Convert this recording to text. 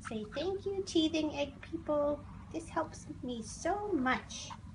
Say thank you, teething egg people. This helps me so much.